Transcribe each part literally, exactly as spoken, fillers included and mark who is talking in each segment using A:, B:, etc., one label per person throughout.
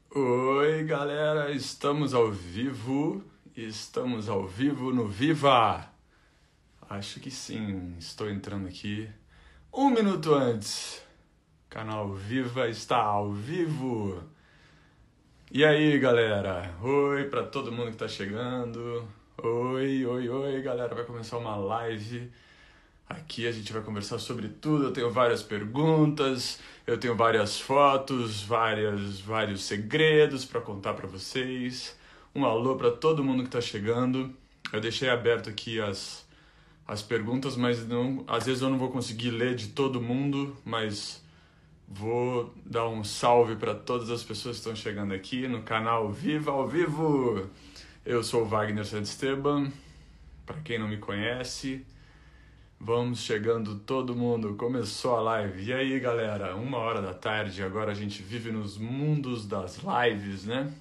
A: Oi, galera, estamos ao vivo, estamos ao vivo no Viva. Acho que sim, estou entrando aqui um minuto antes. O canal Viva está ao vivo. E aí, galera? Oi para todo mundo que está chegando. Oi, oi, oi, galera, vai começar uma live. Aqui a gente vai conversar sobre tudo, eu tenho várias perguntas, eu tenho várias fotos, várias, vários segredos para contar para vocês. Um alô para todo mundo que está chegando. Eu deixei aberto aqui as, as perguntas, mas não, às vezes eu não vou conseguir ler de todo mundo, mas vou dar um salve para todas as pessoas que estão chegando aqui no canal Viva ao Vivo. Eu sou o Wagner Santisteban, para quem não me conhece. Vamos chegando todo mundo, começou a live. E aí, galera, uma hora da tarde, agora a gente vive nos mundos das lives, né?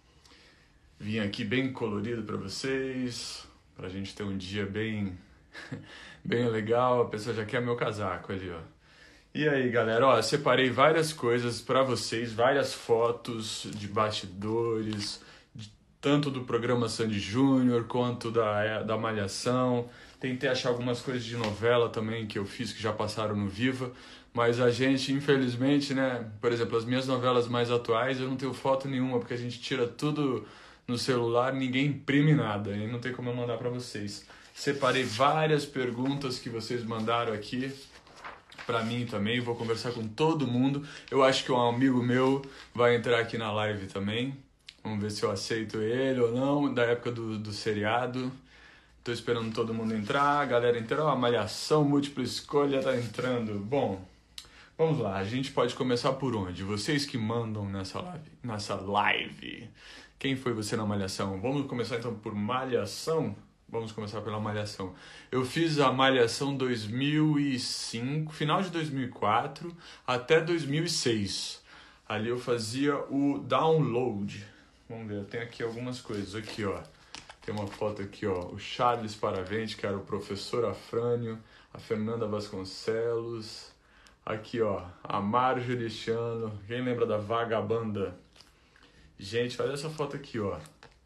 A: Vim aqui bem colorido para vocês, pra gente ter um dia bem, bem legal. A pessoa já quer meu casaco ali, ó. E aí, galera, ó, separei várias coisas para vocês, várias fotos de bastidores, de, tanto do programa Sandy Júnior quanto da, da Malhação. Tentei achar algumas coisas de novela também que eu fiz, que já passaram no Viva, mas a gente, infelizmente, né, por exemplo, as minhas novelas mais atuais, eu não tenho foto nenhuma, porque a gente tira tudo no celular, ninguém imprime nada, e não tem como eu mandar para vocês. Separei várias perguntas que vocês mandaram aqui para mim também, vou conversar com todo mundo. Eu acho que um amigo meu vai entrar aqui na live também, vamos ver se eu aceito ele ou não, da época do, do seriado. Tô esperando todo mundo entrar, a galera entrou, a Malhação Múltipla Escolha tá entrando. Bom, vamos lá, a gente pode começar por onde? Vocês que mandam nessa live, nessa live. Quem foi você na Malhação? Vamos começar então por Malhação? Vamos começar pela Malhação. Eu fiz a Malhação dois mil e cinco, final de dois mil e quatro até dois mil e seis. Ali eu fazia o download. Vamos ver, eu tenho aqui algumas coisas, aqui ó. Tem uma foto aqui, ó, o Charles Paravente, que era o professor Afrânio, a Fernanda Vasconcelos, aqui, ó, a Marjorie este ano, quem lembra da Vagabanda? Gente, olha essa foto aqui, ó.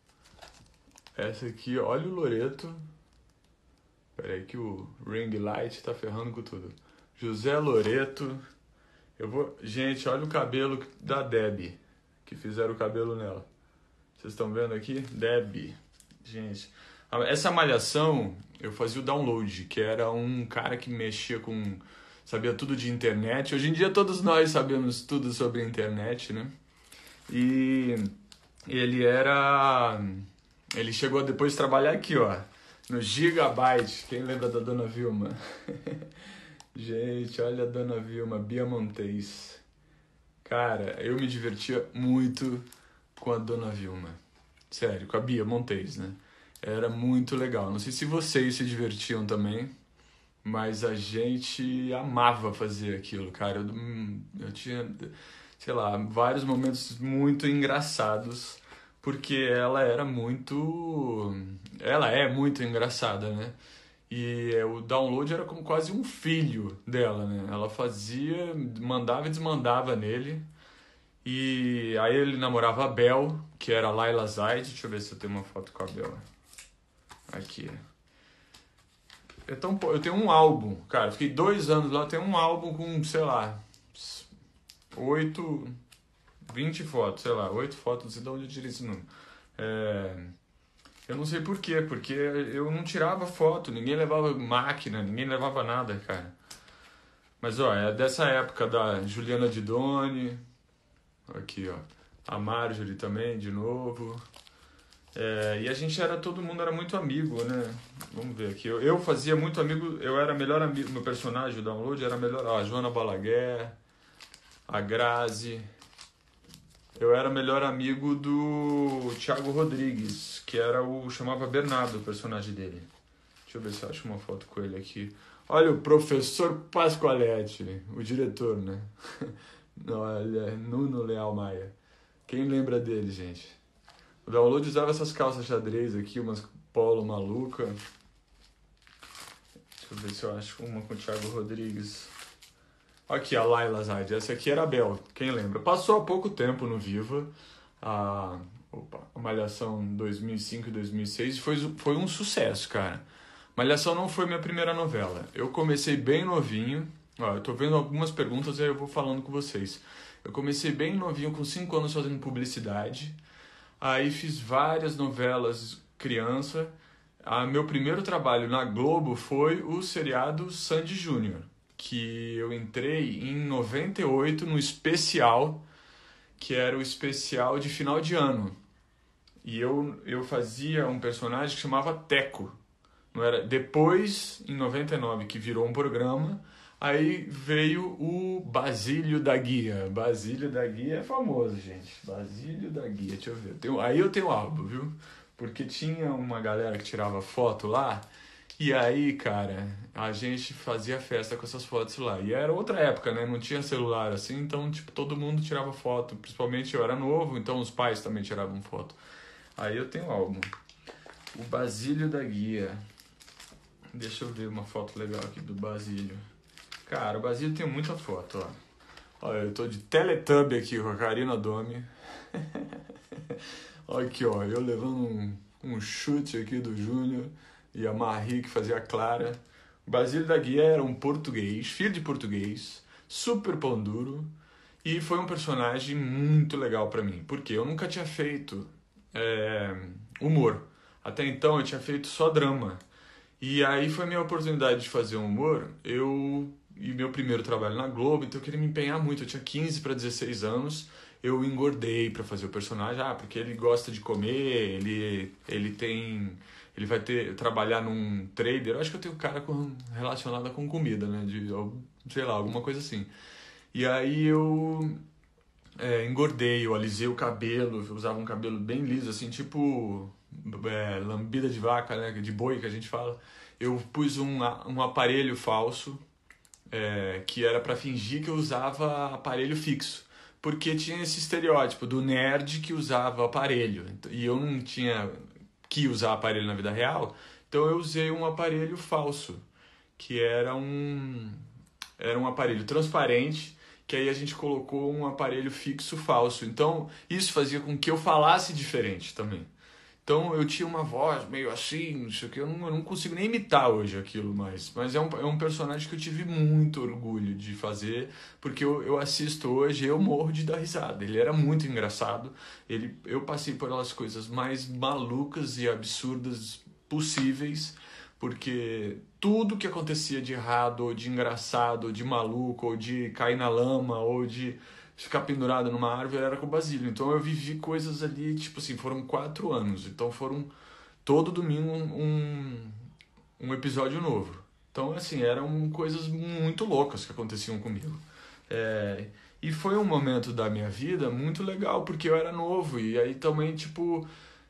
A: Essa aqui, olha o Loreto. Pera aí que o ring light tá ferrando com tudo. José Loreto. Eu vou... Gente, olha o cabelo da Debbie, que fizeram o cabelo nela. Vocês estão vendo aqui? Debbie. Gente, essa Malhação eu fazia o download, que era um cara que mexia com, sabia tudo de internet. Hoje em dia todos nós sabemos tudo sobre a internet, né? E ele era, ele chegou depois de trabalhar aqui, ó, no Gigabyte. Quem lembra da Dona Vilma? Gente, olha a Dona Vilma, Bia Montes. Cara, eu me divertia muito com a Dona Vilma. Sério, com a Bia Montes, né? Era muito legal. Não sei se vocês se divertiam também, mas a gente amava fazer aquilo, cara. Eu, eu tinha, sei lá, vários momentos muito engraçados, porque ela era muito... Ela é muito engraçada, né? E o download era como quase um filho dela, né? Ela fazia, mandava e desmandava nele. E aí ele namorava a Bel, que era a Laila Zaid. Deixa eu ver se eu tenho uma foto com a Bel. Aqui. Então, eu tenho um álbum, cara. Fiquei dois anos lá, eu tenho um álbum com, sei lá, oito, vinte fotos, sei lá, oito fotos, não sei de onde eu tirei esse número. É, eu não sei por quê, porque eu não tirava foto, ninguém levava máquina, ninguém levava nada, cara. Mas, ó, é dessa época da Juliana Didoni. Aqui, ó, a Marjorie também, de novo. É, e a gente era, todo mundo era muito amigo, né? Vamos ver aqui. Eu, eu fazia muito amigo, eu era melhor amigo, meu personagem, o download, era melhor. Ó, a Joana Balaguer, a Grazi. Eu era melhor amigo do Thiago Rodrigues, que era o, chamava Bernardo, o personagem dele. Deixa eu ver se eu acho uma foto com ele aqui. Olha o professor Pascoaletti, o diretor, né? Olha, Nuno Leal Maia. Quem lembra dele, gente? O download usava essas calças xadrez aqui, umas polo maluca. Deixa eu ver se eu acho uma com o Thiago Rodrigues. Aqui, a Laila Zaid. Essa aqui era a Bel, quem lembra? Passou há pouco tempo no Viva. a, opa, a Malhação dois mil e cinco e dois mil e seis e foi, foi um sucesso, cara. Malhação não foi minha primeira novela. Eu comecei bem novinho. Ó, eu tô vendo algumas perguntas e aí eu vou falando com vocês. Eu comecei bem novinho, com cinco anos fazendo publicidade. Aí fiz várias novelas criança. Ah, meu primeiro trabalho na Globo foi o seriado Sandy Júnior, que eu entrei em noventa e oito no especial, que era o especial de final de ano. E eu, eu fazia um personagem que chamava Teco. Não era? Depois, em noventa e nove, que virou um programa, aí veio o Basílio da Guia. Basílio da Guia é famoso, gente. Basílio da Guia, deixa eu ver. Tenho, aí eu tenho o álbum, viu? Porque tinha uma galera que tirava foto lá, e aí, cara, a gente fazia festa com essas fotos lá. E era outra época, né? Não tinha celular assim, então, tipo, todo mundo tirava foto. Principalmente eu era novo, então os pais também tiravam foto. Aí eu tenho o álbum. O Basílio da Guia. Deixa eu ver uma foto legal aqui do Basílio. Cara, o Basílio tem muita foto, ó. Olha, eu tô de Teletubby aqui com a Karina Domi. Olha aqui, ó, eu levando um, um chute aqui do Júnior e a Marie que fazia a Clara. O Basílio da Guia era um português, filho de português, super pão duro, e foi um personagem muito legal pra mim, porque eu nunca tinha feito é, humor. Até então eu tinha feito só drama. E aí foi a minha oportunidade de fazer humor. Eu e meu primeiro trabalho na Globo, então eu queria me empenhar muito. Eu tinha quinze para dezesseis anos, eu engordei para fazer o personagem, ah, porque ele gosta de comer, ele ele tem ele vai ter trabalhar num trader. Eu acho que eu tenho cara com, relacionada com comida, né, de sei lá, alguma coisa assim. E aí eu é, engordei, eu alisei o cabelo, eu usava um cabelo bem liso, assim, tipo é, lambida de vaca, né, de boi que a gente fala. Eu pus um, um aparelho falso, é, que era para fingir que eu usava aparelho fixo. Porque tinha esse estereótipo do nerd que usava aparelho. E eu não tinha que usar aparelho na vida real, então eu usei um aparelho falso, que era um, era um aparelho transparente, que aí a gente colocou um aparelho fixo falso. Então, isso fazia com que eu falasse diferente também. Então, eu tinha uma voz meio assim, não sei o que, eu não, eu não consigo nem imitar hoje aquilo mais. Mas é um, é um personagem que eu tive muito orgulho de fazer, porque eu, eu assisto hoje e eu morro de dar risada. Ele era muito engraçado, ele, eu passei por aquelas coisas mais malucas e absurdas possíveis, porque tudo que acontecia de errado, ou de engraçado, ou de maluco, ou de cair na lama, ou de ficar pendurado numa árvore, era com o Basílio. Então eu vivi coisas ali, tipo assim, foram quatro anos. Então foram todo domingo um, um episódio novo. Então, assim, eram coisas muito loucas que aconteciam comigo. É, e foi um momento da minha vida muito legal, porque eu era novo. E aí também, tipo,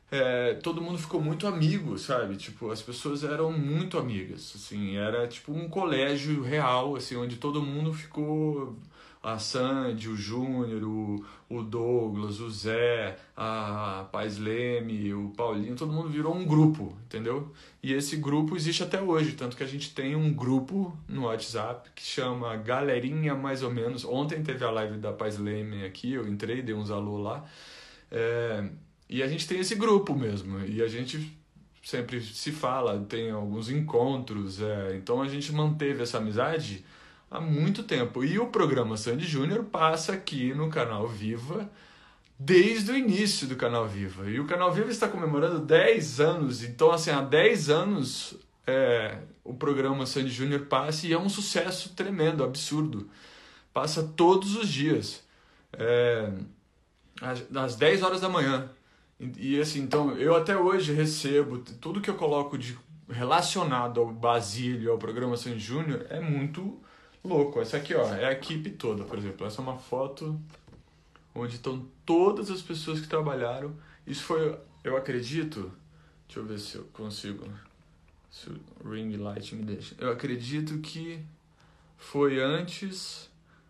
A: é, todo mundo ficou muito amigo, sabe? Tipo, as pessoas eram muito amigas, assim, era tipo um colégio real, assim, onde todo mundo ficou, a Sandy, o Júnior, o, o Douglas, o Zé, a Paz Leme, o Paulinho, todo mundo virou um grupo, entendeu? E esse grupo existe até hoje, tanto que a gente tem um grupo no WhatsApp que chama Galerinha Mais ou Menos. Ontem teve a live da Paz Leme aqui, eu entrei, dei uns alô lá, é... E a gente tem esse grupo mesmo, e a gente sempre se fala, tem alguns encontros, é, então a gente manteve essa amizade há muito tempo. E o programa Sandy Júnior passa aqui no canal Viva desde o início do canal Viva. E o canal Viva está comemorando dez anos, então assim, há dez anos é, o programa Sandy Júnior passa e é um sucesso tremendo, absurdo. Passa todos os dias, é, às dez horas da manhã. E, e assim, então, eu até hoje recebo tudo que eu coloco de relacionado ao Basílio, ao programa Sandy Júnior, é muito louco. Essa aqui, ó, é a equipe toda, por exemplo. Essa é uma foto onde estão todas as pessoas que trabalharam. Isso foi, eu acredito, deixa eu ver se eu consigo, se o ring light me deixa. Eu acredito que foi antes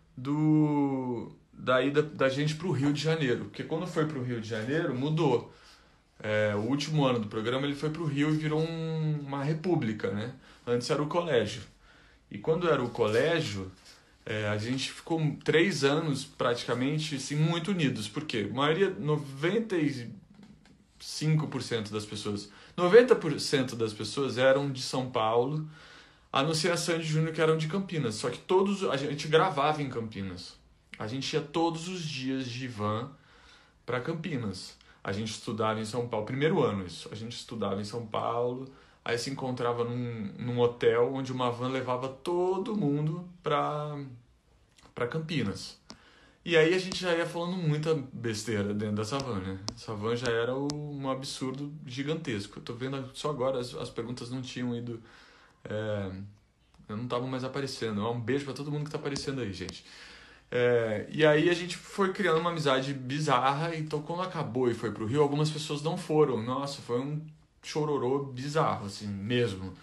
A: do... da ida da gente para o Rio de Janeiro, porque quando foi para o Rio de Janeiro mudou. É, o último ano do programa ele foi para o Rio e virou um, uma república, né? Antes era o colégio. E quando era o colégio, É, a gente ficou três anos praticamente assim, muito unidos. Por quê? A maioria, noventa e cinco por cento das pessoas, noventa por cento das pessoas eram de São Paulo, a não ser a Sandy Júnior que eram de Campinas. Só que todos, a gente gravava em Campinas. A gente ia todos os dias de van para Campinas. A gente estudava em São Paulo, primeiro ano isso. A gente estudava em São Paulo, aí se encontrava num, num hotel onde uma van levava todo mundo para para Campinas. E aí a gente já ia falando muita besteira dentro dessa van, né? Essa van já era o, um absurdo gigantesco. Eu tô vendo só agora, as, as perguntas não tinham ido... É, não estavam mais aparecendo. Um beijo para todo mundo que tá aparecendo aí, gente. É, e aí a gente foi criando uma amizade bizarra, então quando acabou e foi pro Rio, algumas pessoas não foram. Nossa, foi um chororô bizarro, assim, mesmo.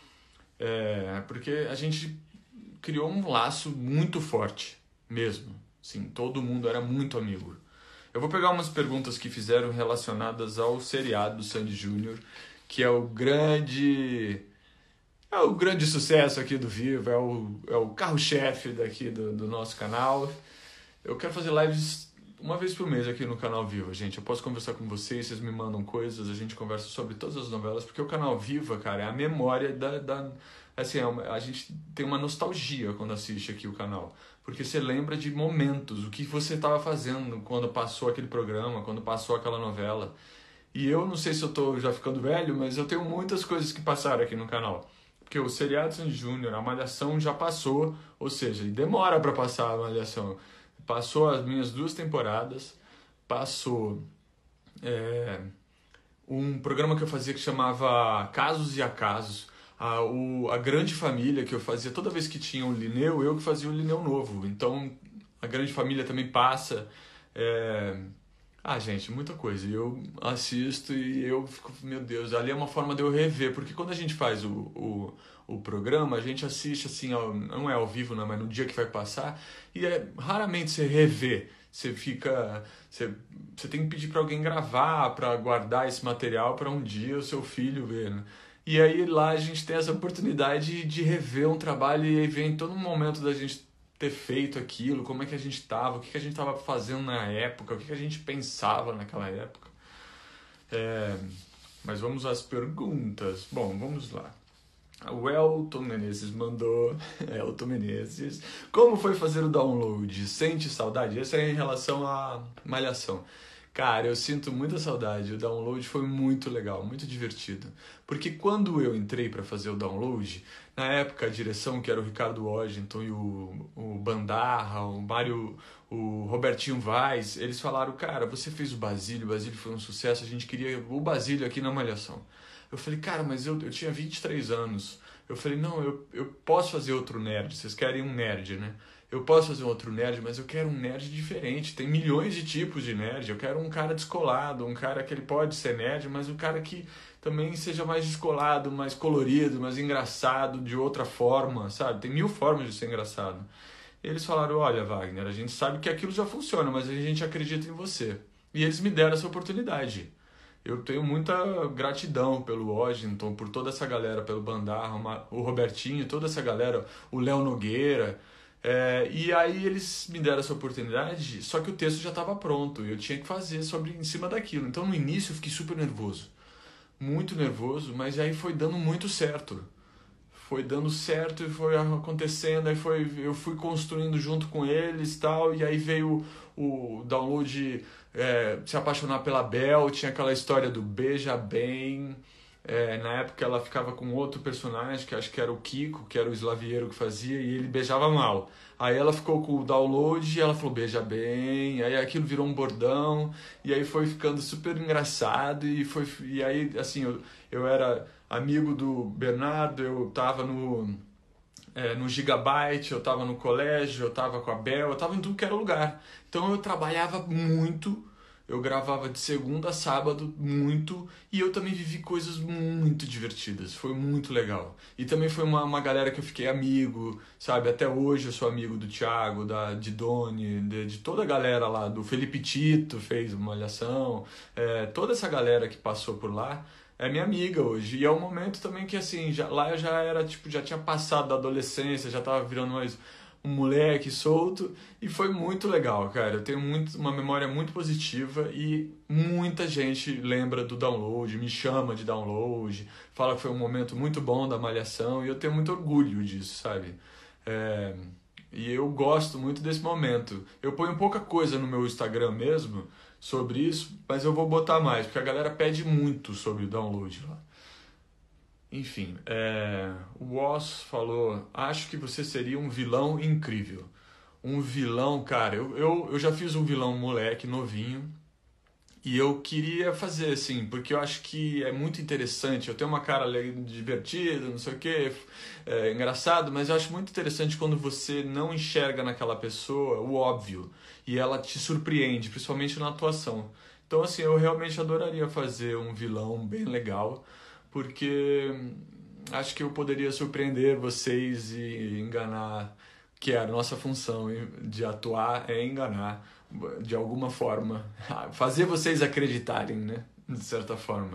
A: É, porque a gente criou um laço muito forte, mesmo. Sim, todo mundo era muito amigo. Eu vou pegar umas perguntas que fizeram relacionadas ao seriado do Sandy Júnior, que é o grande... É o grande sucesso aqui do Viva, é o, é o carro-chefe daqui do, do nosso canal. Eu quero fazer lives uma vez por mês aqui no canal Viva, gente. Eu posso conversar com vocês, vocês me mandam coisas, a gente conversa sobre todas as novelas, porque o canal Viva, cara, é a memória da... da assim, é uma, a gente tem uma nostalgia quando assiste aqui o canal, porque você lembra de momentos, o que você estava fazendo quando passou aquele programa, quando passou aquela novela. E eu não sei se eu tô já ficando velho, mas eu tenho muitas coisas que passaram aqui no canal. Porque o seriado Sandy Júnior, a Malhação já passou, ou seja, e demora para passar a Malhação. Passou as minhas duas temporadas, passou é, um programa que eu fazia que chamava Casos e Acasos, a, o, a Grande Família que eu fazia, toda vez que tinha um Linneu, eu que fazia o Linneu novo. Então, a Grande Família também passa... É, ah, gente, muita coisa. E eu assisto e eu fico, meu Deus, ali é uma forma de eu rever, porque quando a gente faz o, o, o programa, a gente assiste assim, ao, não é ao vivo, não, mas no dia que vai passar, e é raramente você revê. Você fica. Você, você tem que pedir para alguém gravar, para guardar esse material para um dia o seu filho ver, né? E aí lá a gente tem essa oportunidade de rever um trabalho e aí vem todo um momento da gente ter feito aquilo, como é que a gente estava, o que, que a gente estava fazendo na época, o que, que a gente pensava naquela época. É, mas vamos às perguntas. Bom, vamos lá. O Elton Menezes mandou... Elton Menezes. Como foi fazer o download? Sente saudade? Essa é em relação à Malhação. Cara, eu sinto muita saudade. O download foi muito legal, muito divertido. Porque quando eu entrei para fazer o download, na época a direção, que era o Ricardo Washington e o, o Bandarra, o Mário, o Robertinho Vaz, eles falaram, cara, você fez o Basílio, o Basílio foi um sucesso, a gente queria o Basílio aqui na Malhação. Eu falei, cara, mas eu, eu tinha vinte e três anos. Eu falei, não, eu, eu posso fazer outro nerd, vocês querem um nerd, né? Eu posso fazer um outro nerd, mas eu quero um nerd diferente. Tem milhões de tipos de nerd. Eu quero um cara descolado, um cara que ele pode ser nerd, mas um cara que também seja mais descolado, mais colorido, mais engraçado de outra forma, sabe? Tem mil formas de ser engraçado. E eles falaram, olha, Wagner, a gente sabe que aquilo já funciona, mas a gente acredita em você. E eles me deram essa oportunidade. Eu tenho muita gratidão pelo Washington, por toda essa galera, pelo Bandarra, o Robertinho, toda essa galera, o Léo Nogueira. É, e aí eles me deram essa oportunidade, só que o texto já estava pronto, eu tinha que fazer sobre em cima daquilo. Então no início eu fiquei super nervoso, muito nervoso, mas aí foi dando muito certo. Foi dando certo e foi acontecendo, aí foi, eu fui construindo junto com eles e tal, e aí veio o, o download, é, se apaixonar pela Bel, tinha aquela história do beija bem. É, na época ela ficava com outro personagem, que acho que era o Kiko, que era o eslavieiro que fazia, e ele beijava mal. Aí ela ficou com o download e ela falou, beija bem, aí aquilo virou um bordão, e aí foi ficando super engraçado, e, foi, e aí, assim, eu, eu era amigo do Bernardo, eu tava no, é, no Gigabyte, eu tava no colégio, eu tava com a Bel, eu tava em tudo que era lugar. Então eu trabalhava muito. Eu gravava de segunda a sábado muito e eu também vivi coisas muito divertidas. Foi muito legal. E também foi uma, uma galera que eu fiquei amigo, sabe? Até hoje eu sou amigo do Thiago, da Didone, de, de toda a galera lá. Do Felipe Tito fez uma malhação. É, toda essa galera que passou por lá é minha amiga hoje. E é um momento também que, assim, já, lá eu já era, tipo, já tinha passado da adolescência, já tava virando mais... um moleque solto, e foi muito legal, cara. Eu tenho muito, uma memória muito positiva e muita gente lembra do Download, me chama de Download, fala que foi um momento muito bom da Malhação, e eu tenho muito orgulho disso, sabe? É, e eu gosto muito desse momento. Eu ponho pouca coisa no meu Instagram mesmo sobre isso, mas eu vou botar mais, porque a galera pede muito sobre o Download lá. Enfim, é, o Oz falou, acho que você seria um vilão incrível. Um vilão, cara, eu, eu, eu já fiz um vilão moleque, novinho, e eu queria fazer, assim, porque eu acho que é muito interessante. Eu tenho uma cara divertida, não sei o quê, é engraçado, mas eu acho muito interessante quando você não enxerga naquela pessoa o óbvio, e ela te surpreende, principalmente na atuação. Então, assim, eu realmente adoraria fazer um vilão bem legal, porque acho que eu poderia surpreender vocês e enganar, que é a nossa função de atuar, é enganar de alguma forma, fazer vocês acreditarem, né, de certa forma.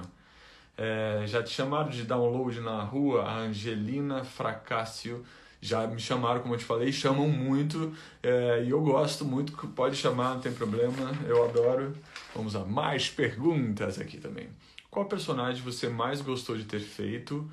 A: É, já te chamaram de Download na rua? A Angelina Fracácio já me chamaram, como eu te falei, chamam muito, é, e eu gosto muito, pode chamar, não tem problema, eu adoro. Vamos a mais perguntas aqui também. Qual personagem você mais gostou de ter feito,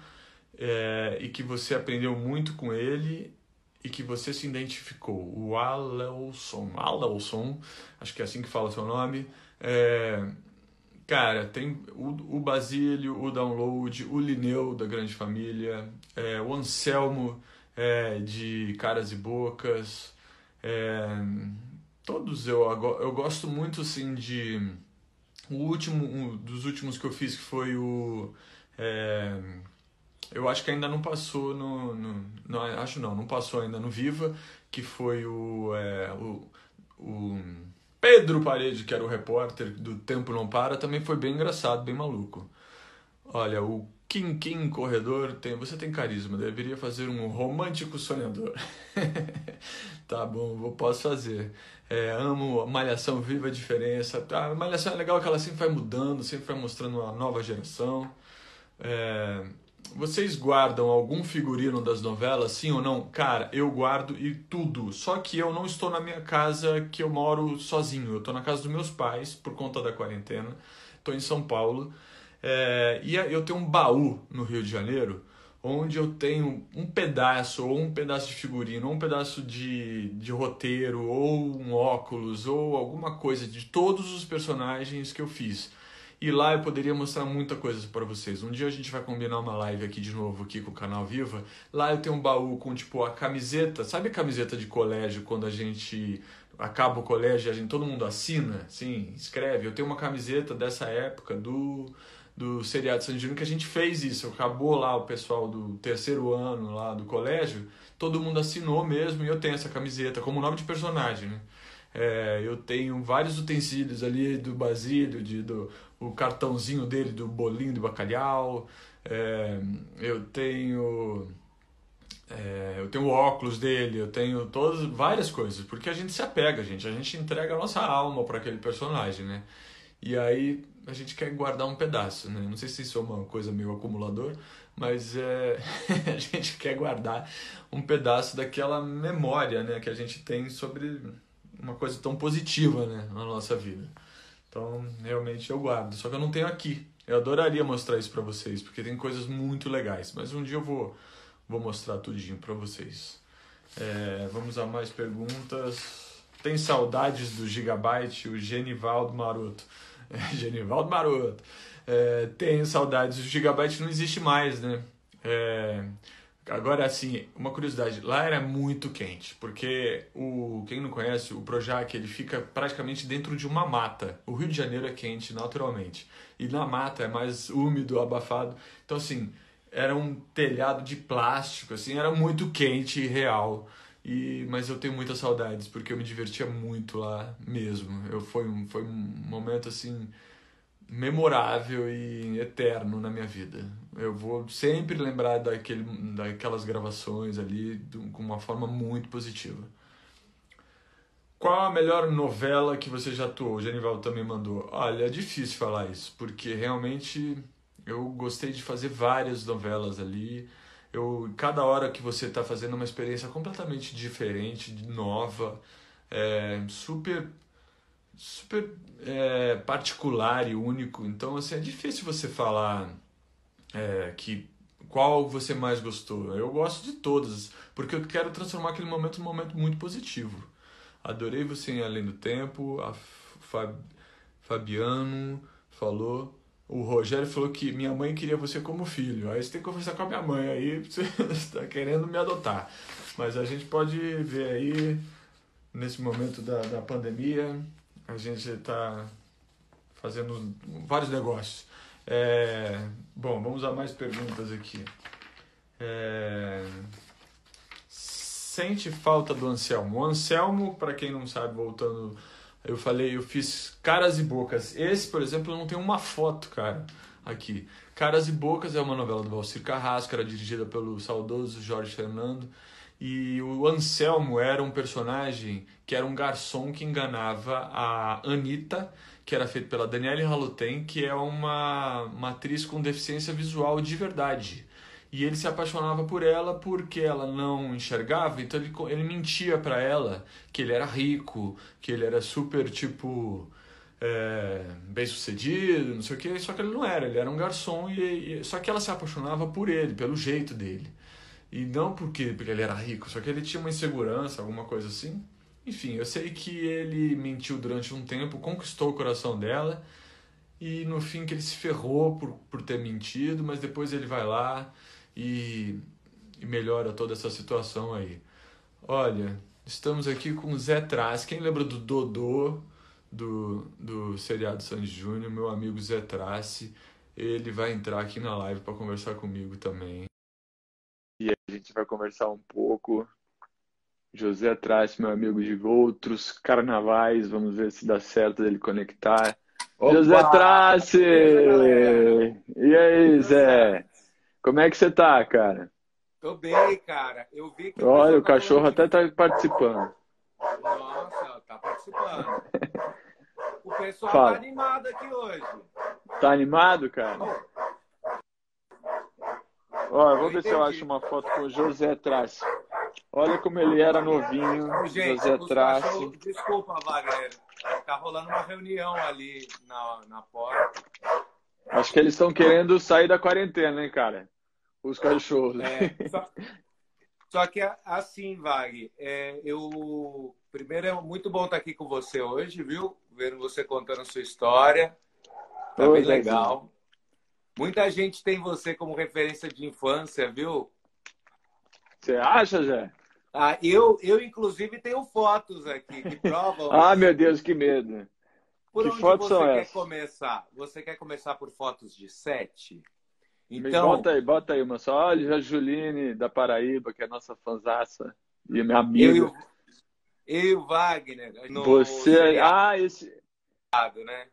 A: é, e que você aprendeu muito com ele e que você se identificou? O Alelson, Alelson, acho que é assim que fala o seu nome. É, cara, tem o, o Basílio, o Download, o Lineu da Grande Família, é, o Anselmo, é, de Caras e Bocas, é, todos eu, eu gosto muito, assim, de... O último, um dos últimos que eu fiz, que foi o... É, eu acho que ainda não passou no, no, no... Acho não, não passou ainda no Viva, que foi o, é, o, o Pedro Parede, que era o repórter do Tempo Não Para, também foi bem engraçado, bem maluco. Olha, o Kim Kim Corredor, tem, você tem carisma, deveria fazer um romântico sonhador. Tá bom, eu posso fazer. É, amo Malhação, viva a diferença. A Malhação é legal que ela sempre vai mudando, sempre vai mostrando uma nova geração. É, vocês guardam algum figurino das novelas, sim ou não? Cara, eu guardo e tudo. Só que eu não estou na minha casa, que eu moro sozinho. Eu estou na casa dos meus pais, por conta da quarentena. Estou em São Paulo. É, e eu tenho um baú no Rio de Janeiro, onde eu tenho um pedaço, ou um pedaço de figurino, ou um pedaço de, de roteiro, ou um óculos, ou alguma coisa de todos os personagens que eu fiz. E lá eu poderia mostrar muita coisa para vocês. Um dia a gente vai combinar uma live aqui de novo, aqui com o canal Viva. Lá eu tenho um baú com, tipo, a camiseta. Sabe a camiseta de colégio, quando a gente acaba o colégio e a gente, todo mundo assina, assim, escreve? Eu tenho uma camiseta dessa época, do... do seriado Sandy Júnior, que a gente fez isso. Acabou lá o pessoal do terceiro ano lá do colégio, todo mundo assinou mesmo, e eu tenho essa camiseta como nome de personagem, né? É, eu tenho vários utensílios ali do Basílio, de, do, o cartãozinho dele do bolinho de bacalhau, é, eu tenho... É, eu tenho o óculos dele, eu tenho todas, várias coisas, porque a gente se apega, gente, a gente entrega a nossa alma para aquele personagem, né? E aí a gente quer guardar um pedaço, né? Não sei se isso é uma coisa meio acumulador, mas é, a gente quer guardar um pedaço daquela memória, né, que a gente tem sobre uma coisa tão positiva, né, na nossa vida. Então, realmente eu guardo, só que eu não tenho aqui. Eu adoraria mostrar isso pra vocês, porque tem coisas muito legais, mas um dia eu vou, vou mostrar tudinho pra vocês. É, vamos a mais perguntas. Tem saudades do Gigabyte? O Genivaldo Maroto. Genivaldo Maroto. É, tenho saudades. O Gigabyte não existe mais, né? É, agora, assim, uma curiosidade. Lá era muito quente, porque o, quem não conhece, o Projac, ele fica praticamente dentro de uma mata. O Rio de Janeiro é quente, naturalmente. E na mata é mais úmido, abafado. Então, assim, era um telhado de plástico, assim, era muito quente e real. E, mas eu tenho muitas saudades, porque eu me divertia muito lá mesmo. Eu, foi, um, foi um momento, assim, memorável e eterno na minha vida. Eu vou sempre lembrar daquele, daquelas gravações ali com uma forma muito positiva. Qual a melhor novela que você já atuou? O Genivaldo também mandou. Olha, é difícil falar isso, porque realmente eu gostei de fazer várias novelas ali. Eu, cada hora que você está fazendo uma experiência completamente diferente, nova, é, super, super é, particular e único. Então, assim, é difícil você falar é, que qual você mais gostou. Eu gosto de todas, porque eu quero transformar aquele momento num momento muito positivo. Adorei você em Além do Tempo, a Fa- Fabiano falou. O Rogério falou que minha mãe queria você como filho. Aí você tem que conversar com a minha mãe, aí você está querendo me adotar. Mas a gente pode ver aí, nesse momento da, da pandemia, a gente está fazendo vários negócios. É, bom, vamos a mais perguntas aqui. É, sente falta do Anselmo? O Anselmo, para quem não sabe, voltando, eu falei, eu fiz Caras e Bocas. Esse, por exemplo, eu não tenho uma foto, cara, aqui. Caras e Bocas é uma novela do Valcir Carrasco, era dirigida pelo saudoso Jorge Fernando. E o Anselmo era um personagem que era um garçom que enganava a Anitta, que era feito pela Daniele Halloten, que é uma, uma atriz com deficiência visual de verdade. E ele se apaixonava por ela porque ela não enxergava, então ele, ele mentia pra ela que ele era rico, que ele era super, tipo, é, bem-sucedido, não sei o quê, só que ele não era, ele era um garçom, e, e, só que ela se apaixonava por ele, pelo jeito dele. E não porque, porque ele era rico, só que ele tinha uma insegurança, alguma coisa assim. Enfim, eu sei que ele mentiu durante um tempo, conquistou o coração dela, e no fim que ele se ferrou por, por ter mentido, mas depois ele vai lá e, e melhora toda essa situação aí. Olha, estamos aqui com o Zé Trace. Quem lembra do Dodô, do, do seriado Sandy Júnior? Meu amigo Zé Trace. Ele vai entrar aqui na live para conversar comigo também. E a gente vai conversar um pouco. José Trace, meu amigo de outros carnavais. Vamos ver se dá certo dele conectar. José
B: Opa!
A: Trace!
B: Beleza, galera?
A: E aí,
B: Tudo
A: Zé?
B: certo?
A: Como é que você tá, cara?
B: Tô bem, cara. Eu vi que o
A: Olha,
B: pessoal
A: o
B: tá falando
A: cachorro
B: de...
A: até tá participando.
B: Nossa, tá participando. O pessoal tá
A: Fala.
B: animado aqui hoje.
A: Tá animado, cara?
B: Oh,
A: Ó, eu vou
B: eu
A: ver se eu acho
B: entendi.
A: uma foto com o José Trace. Olha como ele era novinho,
B: Ô, gente,
A: José
B: os
A: Trace.
B: cachorros... Desculpa, Wagner. Tá rolando uma reunião ali na, na porta.
A: Acho que eles estão querendo sair da quarentena, hein, cara? Os cachorros.
B: É, só, só que assim, Wagner, é, eu... Primeiro, é muito bom estar aqui com você hoje, viu? Vendo você contando a sua história. Tá
A: Ô,
B: bem
A: Zezinho.
B: legal. Muita gente tem você como referência de infância, viu?
A: Você acha, Zé?
B: Ah, eu, eu, inclusive, tenho fotos aqui que provam
A: Ah, meu
B: isso.
A: Deus, que medo.
B: Por
A: Que
B: onde
A: fotos são
B: você quer
A: essas?
B: começar? Você quer começar por fotos de sete?
A: Me bota
B: Então,
A: aí, bota aí uma só. Olha, a Juline da Paraíba, que é nossa fanzaça e minha
B: eu e
A: amiga.
B: o, eu e o Wagner no
A: Você.
B: seriado,
A: Ah, esse.
B: né?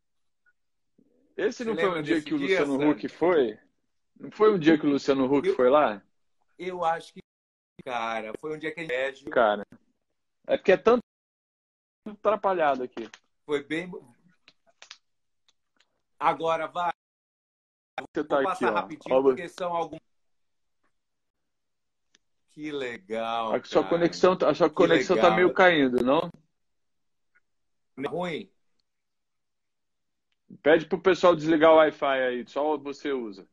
A: Esse
B: Você
A: não foi
B: lembra
A: um dia
B: desse
A: que o
B: dia,
A: Luciano Huck
B: Sandy?
A: foi? Não foi um dia que o Luciano Huck
B: Eu,
A: foi lá?
B: eu acho que, cara, foi um dia que a gente
A: Cara, é porque é tanto atrapalhado aqui.
B: foi bem. Agora, vai,
A: Você
B: vou
A: tá aqui,
B: passar
A: ó.
B: rapidinho,
A: Ó,
B: porque são alguns. Que legal,
A: a sua
B: cara.
A: conexão, a sua
B: Que
A: conexão tá meio
B: legal.
A: caindo, não?
B: Ruim?
A: Pede pro pessoal desligar o Wi-Fi aí, só você usa.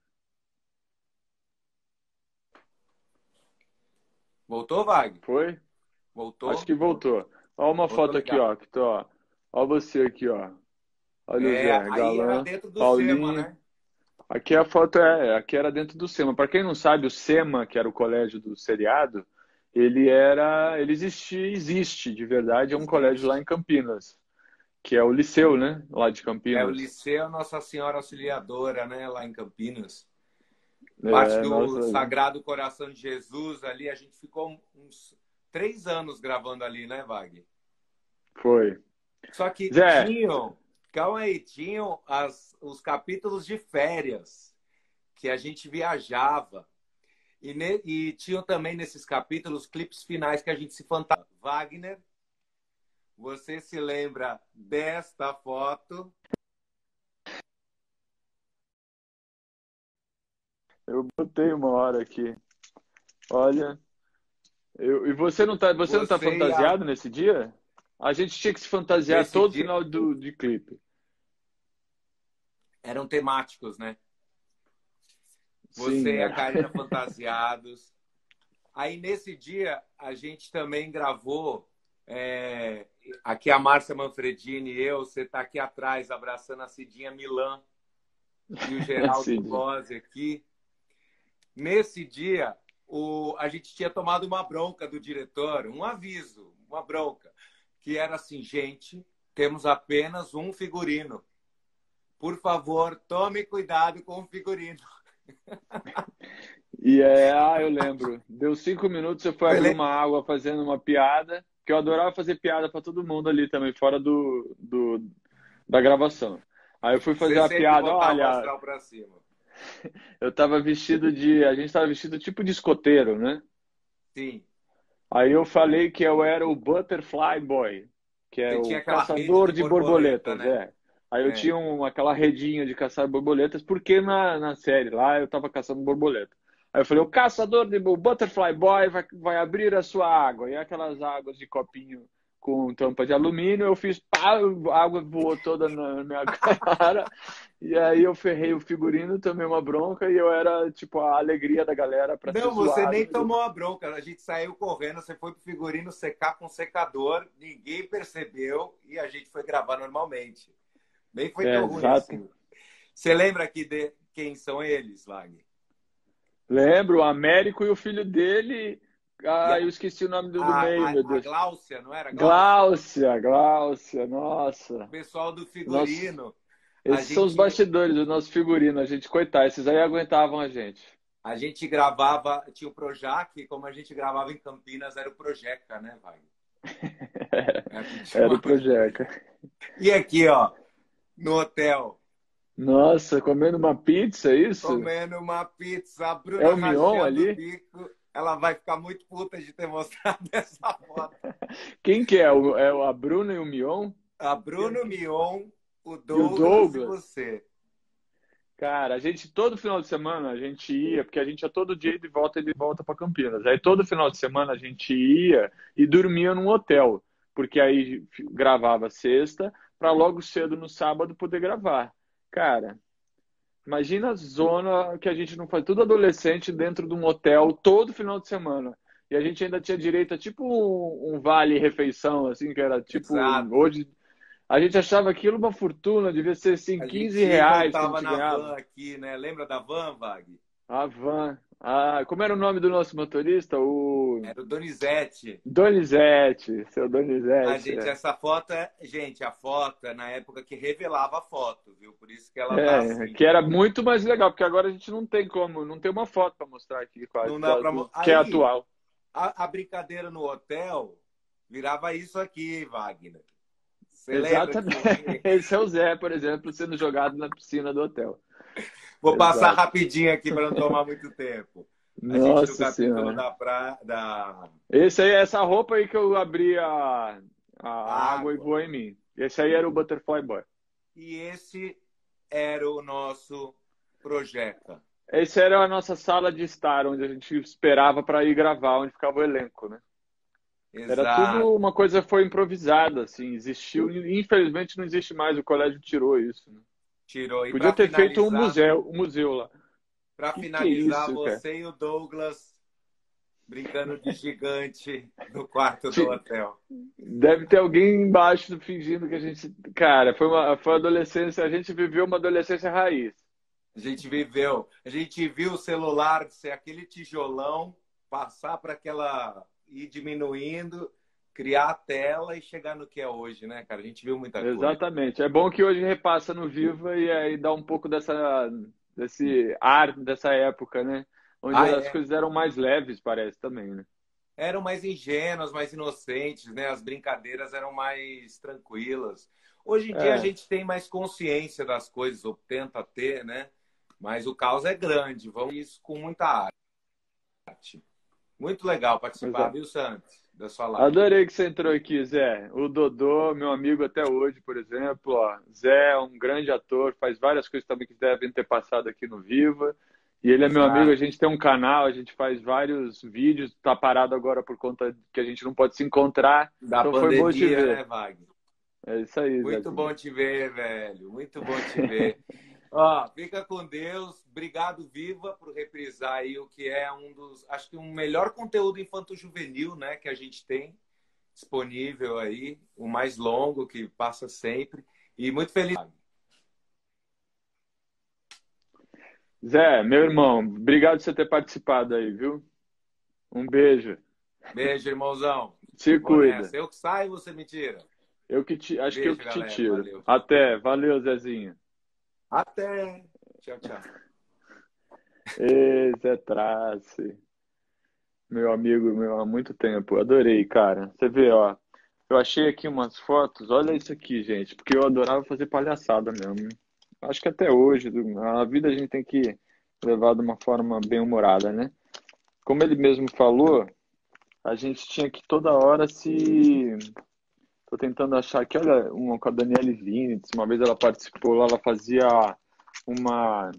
B: Voltou, Wagner?
A: Foi? Acho
B: Voltou?
A: que voltou. Ó uma
B: Voltou
A: foto aqui,
B: legal.
A: ó. Que tô, ó. Ó você aqui, ó. Olha o
B: É,
A: Zé,
B: aí era
A: galã,
B: dentro do SEMA,
A: Paulinho.
B: né?
A: Aqui a foto é, aqui era dentro do SEMA. Para quem não sabe, o SEMA, que era o colégio do seriado, ele era, ele existia, existe de verdade, é um colégio lá
B: Existe.
A: em Campinas, que é o Liceu, né? Lá de
B: É o
A: Campinas.
B: Liceu Nossa Senhora Auxiliadora, né? Lá em Campinas. Parte
A: É,
B: do
A: nossa,
B: Sagrado Coração de Jesus ali. A gente ficou uns três anos gravando ali, né, Wagner?
A: foi.
B: Só que
A: Zé,
B: tinham, calma aí, tinham as, os capítulos de férias que a gente viajava. E, ne, e tinham também nesses capítulos clipes finais que a gente se fantasiava. Wagner, você se lembra desta foto?
A: eu botei uma hora aqui. Olha, eu, e você não tá, você não tá
B: Você e a...
A: fantasiado nesse dia? A gente tinha que se fantasiar
B: Nesse
A: todo
B: dia
A: final do, de clipe.
B: eram temáticos, né? Você
A: Sim,
B: e a
A: era.
B: Karina fantasiados. Aí nesse dia a gente também gravou. é, Aqui a Márcia Manfredini e eu, você tá aqui atrás abraçando a Cidinha Milan e o Geraldo
A: Sim.
B: Rose aqui. Nesse dia, o... a gente tinha tomado uma bronca do diretor, um aviso, uma bronca, que era assim, gente, temos apenas um figurino. Por favor, tome cuidado com o figurino.
A: E é, ah, eu lembro. Deu cinco minutos, eu fui abrir
B: Ele...
A: uma água fazendo uma piada, que eu adorava fazer piada para todo mundo ali também, fora do, do, da gravação. Aí eu fui fazer
B: Você
A: a
B: sempre
A: piada,
B: botava o
A: olha,
B: astral pra cima.
A: eu tava vestido de, a gente tava vestido tipo de escoteiro, né?
B: Sim.
A: Aí eu falei que eu era o Butterfly Boy, que é
B: Você
A: o
B: tinha aquela rede
A: caçador
B: de
A: de
B: borboleta,
A: borboletas,
B: né?
A: é. Aí eu
B: É.
A: tinha um, aquela redinha de caçar borboletas, porque na, na série lá eu tava caçando borboleta. Aí eu falei, o caçador de o Butterfly Boy vai, vai abrir a sua água. E aquelas águas de copinho com tampa de alumínio, eu fiz, pá, a água voou toda na minha cara. E aí eu ferrei o figurino, tomei uma bronca e eu era, tipo, a alegria da galera pra ser
B: Não, você
A: zoado.
B: nem tomou a bronca. A gente saiu correndo, você foi pro figurino secar com secador, ninguém percebeu e a gente foi gravar normalmente. Nem foi
A: É,
B: tão ruim
A: exato.
B: assim. Você lembra aqui de quem são eles, Wagner?
A: Lembro, o Américo e o filho dele.
B: E
A: Ah,
B: a,
A: eu esqueci o nome do, do
B: a,
A: meio,
B: a,
A: meu
B: a
A: Deus.
B: Gláucia, não era Gláucia?
A: Gláucia, Gláucia,
B: O
A: nossa.
B: pessoal do
A: Nossa,
B: figurino, a
A: esses são os
B: gente,
A: bastidores do nosso figurino. A gente, coitado, esses aí aguentavam a gente.
B: a gente gravava, tinha o Projac, e como a gente gravava em Campinas, era o Projeca, né, Wagner? A gente
A: Era o
B: chamava de
A: Projeca.
B: Projeca. E aqui, ó, no hotel,
A: Nossa, comendo uma pizza, é isso?
B: comendo uma pizza, a
A: É
B: Bruna
A: o Mion
B: rachando o
A: ali?
B: bico. Ela vai ficar muito puta de ter mostrado essa foto.
A: Quem que é? O, é a Bruna e o Mion?
B: A Bruno Mion, o
A: E o
B: Douglas e
A: Douglas?
B: você.
A: Cara, a gente todo final de semana a gente ia, porque a gente ia todo dia de volta e de volta para Campinas. Aí todo final de semana a gente ia e dormia num hotel, porque aí gravava sexta para logo cedo no sábado poder gravar. Cara, imagina a zona que a gente não faz, tudo adolescente dentro de um hotel todo final de semana. E a gente ainda tinha direito a tipo um, um vale refeição assim, que era tipo
B: Exato.
A: hoje a gente achava aquilo uma fortuna, devia ser assim
B: A
A: quinze
B: gente ia e
A: reais que a
B: voltava
A: gente
B: na
A: ganhava.
B: van aqui, né? Lembra da van, Vag?
A: A van. Ah, como era o nome do nosso motorista? O
B: Era o Donizete.
A: Donizete, seu
B: A
A: Donizete.
B: gente,
A: É,
B: essa foto é. Gente, a foto é na época que revelava a foto, viu? Por isso que ela tá
A: É,
B: assim.
A: que era muito mais legal, porque agora a gente não tem como, não tem uma foto para mostrar aqui quase,
B: Não dá
A: da-
B: pra.
A: do, que é
B: Aí,
A: atual.
B: a, a brincadeira no hotel virava isso aqui, Wagner. Você lembra
A: Exatamente.
B: que.
A: Esse é o Zé, por exemplo, sendo jogado na piscina do hotel.
B: Vou passar
A: Exato.
B: rapidinho aqui para não tomar muito tempo. A gente no
A: Nossa
B: capítulo
A: Senhora.
B: da, pra... da
A: Esse aí, essa roupa aí que eu abri a, a água e
B: água.
A: voou em mim. Esse aí era o Butterfly Boy.
B: E esse era o nosso Projeca.
A: Esse era a nossa sala de estar, onde a gente esperava para ir gravar, onde ficava o elenco, né? Era tudo
B: Exato.
A: uma coisa foi improvisada, assim, existiu, infelizmente não existe mais, o colégio tirou isso, né?
B: Tirou. E
A: Podia
B: para
A: ter feito um
B: finalizar,
A: museu, um museu lá.
B: para
A: Que que é
B: finalizar,
A: isso, cara?
B: você e o Douglas brincando de gigante no quarto do
A: Ti-
B: hotel.
A: Deve ter alguém embaixo fingindo que a gente, cara, foi uma, foi uma adolescência, a gente viveu uma adolescência raiz.
B: A gente viveu, a gente viu o celular ser aquele tijolão, passar para aquela ir diminuindo, criar a tela e chegar no que é hoje, né, cara? A gente viu muita coisa.
A: Exatamente. É bom que hoje repassa no Viva e aí dá um pouco dessa, desse ar dessa época, né? Onde
B: Ah,
A: as
B: é.
A: coisas eram mais leves, parece também, né?
B: Eram mais ingênuas, mais inocentes, né? As brincadeiras eram mais tranquilas. Hoje em dia a
A: É,
B: gente tem mais consciência das coisas, ou tenta ter, né? Mas o caos é grande. Vamos isso com muita arte. Muito legal participar,
A: exato.
B: viu, Santos? Da sua live.
A: Adorei que você entrou aqui, Zé. O Dodô, meu amigo até hoje, por exemplo, ó. Zé é um grande ator, faz várias coisas também que devem ter passado aqui no Viva.
C: E ele é meu amigo, a
B: Exato.
C: gente tem um canal, a gente faz vários vídeos, tá parado agora por conta que a gente não pode se encontrar.
B: Da
C: Então foi bom te
B: pandemia,
C: ver.
B: né, Wagner?
C: É isso aí,
B: Muito
C: Zezinho.
B: bom te ver, velho. Muito bom te ver. Ó, fica com Deus. Obrigado, Viva, por reprisar aí o que é um dos, acho que um melhor conteúdo infanto-juvenil, né, que a gente tem disponível aí, o mais longo que passa sempre. E muito feliz.
C: Zé, meu irmão, obrigado por você ter participado aí, viu? Um beijo.
B: Beijo, irmãozão.
C: Se
B: Vou
C: cuida.
B: nessa. Eu que saio, você me tira.
C: Eu que te, acho que eu
B: Beijo,
C: que te
B: galera.
C: tiro.
B: Valeu.
C: Até. Valeu, Zezinho.
B: Até. Tchau, tchau.
C: Ê, Zé Trace. Meu amigo, meu, há muito tempo. Adorei, cara. Você vê, ó. Eu achei aqui umas fotos. Olha isso aqui, gente. Porque eu adorava fazer palhaçada mesmo. Acho que até hoje, a vida a gente tem que levar de uma forma bem humorada, né? Como ele mesmo falou, a gente tinha que toda hora se. Tô tentando achar aqui, olha, uma com a Daniele Vinitz. Uma vez ela participou lá, ela fazia uma.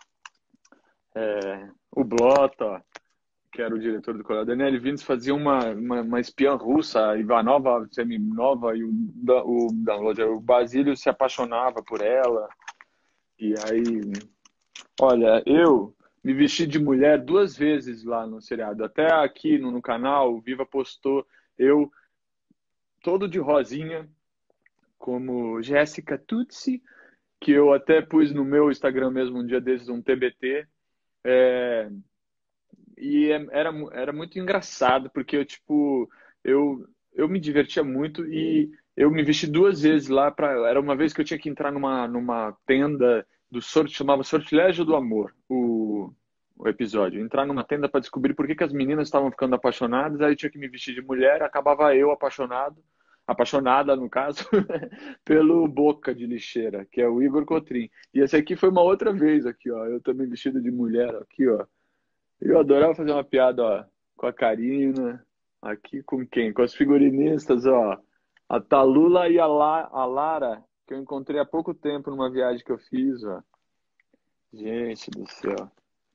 C: É, o Blota, que era o diretor do colégio. Daniele Vinitz fazia uma, uma, uma espiã russa, a Ivanova, semi-nova, e o, da- o, da- o Basílio se apaixonava por ela. E aí, olha, eu me vesti de mulher duas vezes lá no seriado. Até aqui no, no canal, o Viva postou eu todo de rosinha, como Jéssica Tutsi, que eu até pus no meu Instagram mesmo um dia desses, um T B T. É, e é- era, mu- era muito engraçado, porque eu, tipo, eu, eu me divertia muito e eu me vesti duas vezes lá para. Era uma vez que eu tinha que entrar numa, numa tenda do sorte, chamava Sortilégio do Amor, o, o episódio. Entrar numa tenda para descobrir por que, que as meninas estavam ficando apaixonadas, aí eu tinha que me vestir de mulher, acabava eu apaixonado, apaixonada, no caso, pelo Boca de Lixeira, que é o Igor Cotrim. E esse aqui foi uma outra vez aqui, ó. Eu também vestido de mulher, aqui, ó. Eu adorava fazer uma piada, ó, com a Karina, aqui com quem? Com as figurinistas, ó. A Talula e a, La, a Lara, que eu encontrei há pouco tempo numa viagem que eu fiz, ó. Gente do céu.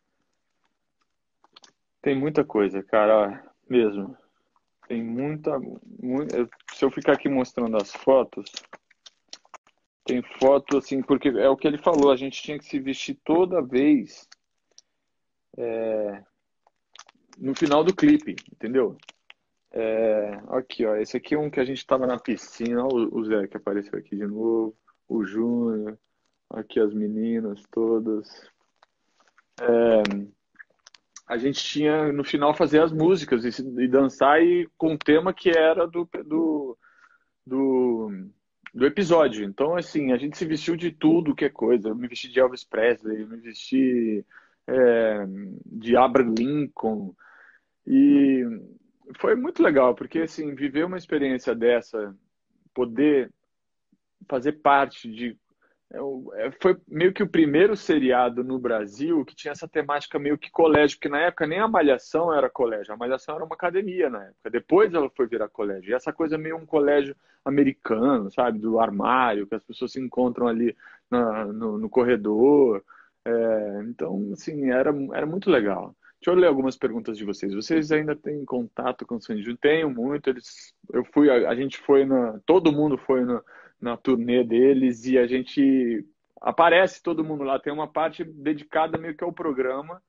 C: Tem muita coisa, cara, ó, mesmo. Tem muita, muita. eu- Se eu ficar aqui mostrando as fotos, tem foto assim, porque é o que ele falou, a gente tinha que se vestir toda vez no final do clipe, entendeu? É, aqui, ó. Esse aqui é um que a gente tava na piscina. Olha o o Zé que apareceu aqui de novo. O Júnior. Aqui as meninas todas. A gente tinha no final fazer as músicas e, se- e dançar e com o tema que era do, do, do, do episódio. Então, assim, a gente se vestiu de tudo que é coisa. Eu me vesti de Elvis Presley, eu me vesti é, de Abraham Lincoln. E foi muito legal, porque assim, viver uma experiência dessa, poder fazer parte de. é o- é, Foi meio que o primeiro seriado no Brasil que tinha essa temática meio que colégio, porque na época nem a Malhação era colégio, a Malhação era uma academia na época. Depois ela foi virar colégio. E essa coisa meio um colégio americano, sabe? Do armário, que as pessoas se encontram ali na- no, no corredor. É, então, assim, era, era muito legal. Deixa eu ler algumas perguntas de vocês. Vocês ainda têm contato com o Sandy Júnior? Tenho muito. Eles, eu fui, a, a gente foi na, todo mundo foi na, na turnê deles e a gente aparece todo mundo lá. Tem uma parte dedicada meio que ao programa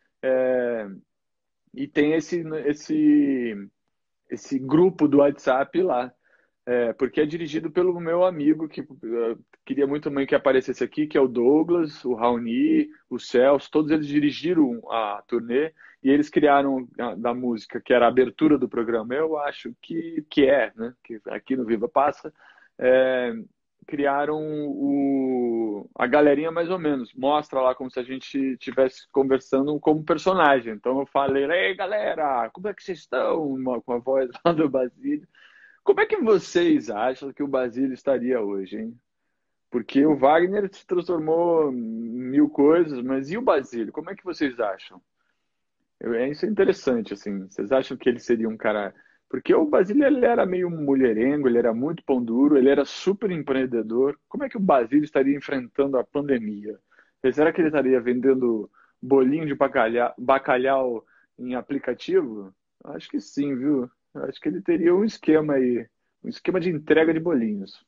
C: e tem esse esse esse grupo do WhatsApp lá. É, porque é dirigido pelo meu amigo, que uh, queria muito também que aparecesse aqui, que é o Douglas, o Raoni, o Celso, todos eles dirigiram a turnê e eles criaram a, da música, que era a abertura do programa. Eu acho que, que é, né? Que aqui no Viva Passa, é, criaram o, a galerinha mais ou menos. Mostra lá como se a gente estivesse conversando como personagem. Então eu falei, ei galera, como é que vocês estão? Uma, com a voz lá do Basílio. Como é que vocês acham que o Basílio estaria hoje, hein? Porque o Wagner se transformou em mil coisas, mas e o Basílio? Como é que vocês acham? Eu- é, isso é interessante, assim. Vocês acham que ele seria um cara... Porque o Basílio, ele era meio mulherengo, ele era muito pão duro, ele era super empreendedor. Como é que o Basílio estaria enfrentando a pandemia? Será que ele estaria vendendo bolinho de bacalhau, bacalhau em aplicativo? Acho que sim, viu? Acho que ele teria um esquema aí, um esquema de entrega de bolinhos.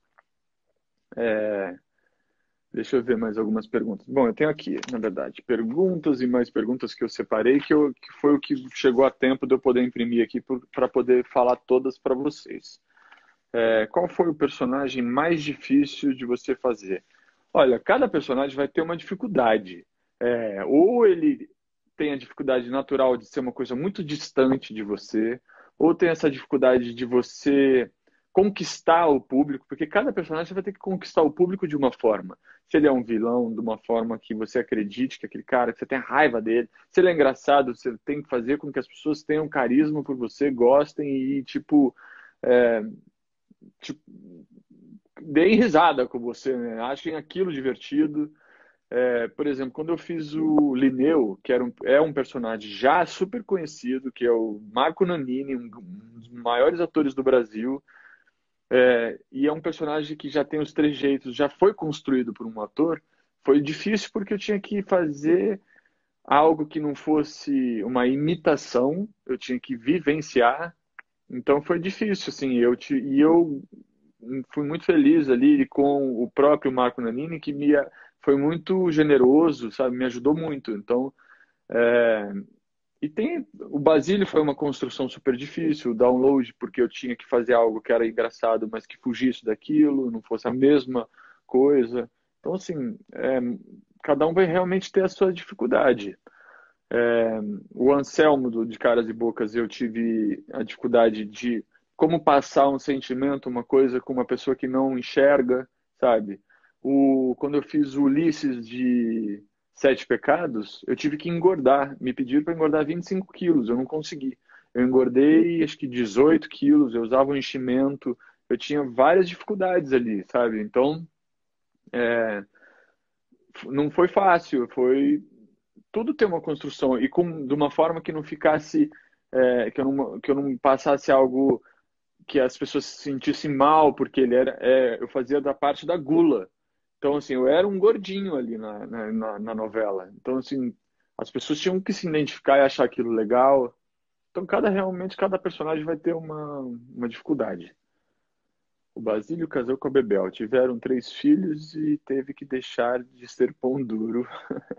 C: É, deixa eu ver mais algumas perguntas. Bom, eu tenho aqui, na verdade, perguntas e mais perguntas que eu separei, que, eu, que foi o que chegou a tempo de eu poder imprimir aqui para poder falar todas para vocês. É, qual foi o personagem mais difícil de você fazer? Olha, cada personagem vai ter uma dificuldade. É, ou ele tem a dificuldade natural de ser uma coisa muito distante de você, ou tem essa dificuldade de você conquistar o público, porque cada personagem vai ter que conquistar o público de uma forma. Se ele é um vilão, de uma forma que você acredite que aquele cara, que você tem raiva dele. Se ele é engraçado, você tem que fazer com que as pessoas tenham carisma por você, gostem e, tipo, é, tipo deem risada com você, né? Achem aquilo divertido. É, por exemplo, quando eu fiz o Linneu, que era um, é um personagem já super conhecido, que é o Marco Nanini, um, um dos maiores atores do Brasil, é, e é um personagem que já tem os trejeitos, já foi construído por um ator, foi difícil porque eu tinha que fazer algo que não fosse uma imitação, eu tinha que vivenciar, então foi difícil, assim, eu te, e eu fui muito feliz ali com o próprio Marco Nanini, que me foi muito generoso, sabe? Me ajudou muito. Então, é... e tem o Basílio foi uma construção super difícil, o download, porque eu tinha que fazer algo que era engraçado, mas que fugisse daquilo, não fosse a mesma coisa. Então, assim, é... cada um vai realmente ter a sua dificuldade. É... o Anselmo do de Caras e Bocas, eu tive a dificuldade de como passar um sentimento, uma coisa com uma pessoa que não enxerga, sabe? O, quando eu fiz o Ulisses de Sete Pecados, eu tive que engordar. Me pediram para engordar vinte e cinco quilos, eu não consegui. Eu engordei acho que dezoito quilos, eu usava um enchimento, eu tinha várias dificuldades ali, sabe? Então, é, não foi fácil, foi tudo tem uma construção e com de uma forma que não ficasse é, que eu não que eu não passasse algo que as pessoas se sentissem mal porque ele era é, eu fazia da parte da gula, então assim eu era um gordinho ali na, na, na novela, então assim as pessoas tinham que se identificar e achar aquilo legal, então cada realmente cada personagem vai ter uma, uma dificuldade. O Basílio casou com a Bebel, tiveram três filhos e teve que deixar de ser pão duro.